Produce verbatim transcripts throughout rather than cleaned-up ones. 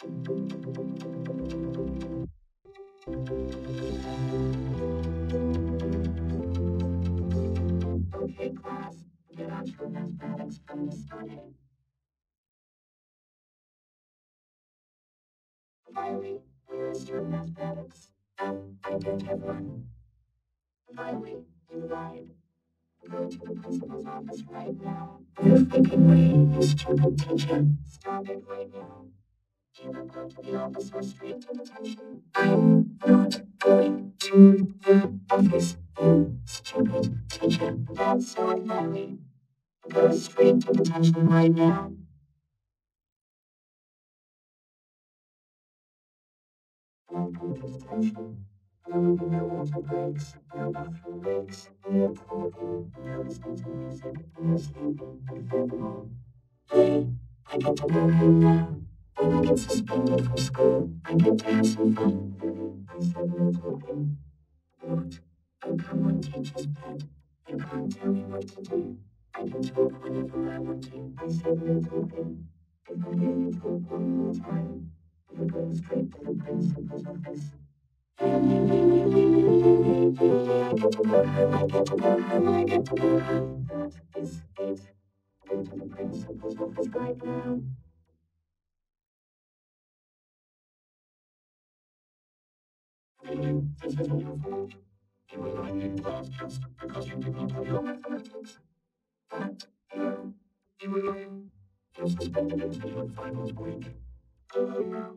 Okay, class, get on to mathematics from the study. Violy, where is your mathematics? Um, I don't have one. Violy, you lied. Go to the principal's office right now. You're thinking way, you stupid teacher. Stop it right now. Either go to the office or straight to detention. I'm not going to the office, you stupid teacher. That's not Violy. Go straight to detention right now. Welcome to detention. There will be no water breaks, no bathroom breaks, no talking, no listening to music, no sleeping, and furthermore, hey, I get to go home now. When I get suspended from school, I get to have some fun. I said no talking. What? Oh, come on, teacher's pet. You can't tell me what to do. I can talk whenever I want to. I said no talking. If I hear you talk one more time, you go straight to the principal's office. I get to go home, I get to go home, I get to go home. That is it. Go to the principal's office right now. Really, this isn't your fault. You were lying in class just because you did not have your mathematics. But, no, you were lying. You're suspended until your finals week. Go home now.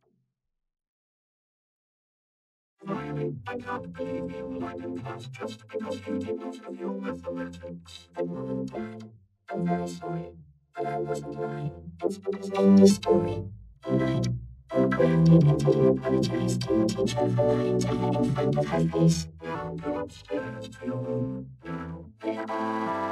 Violy, I can't believe you lied in class just because you did not have your mathematics. And Mom and Dad, I'm very sorry, but I wasn't lying. It's because end of story. All right. I'll ground you until you apologize to your teacher for lying to her in front of her face. Now go upstairs to your room. Now.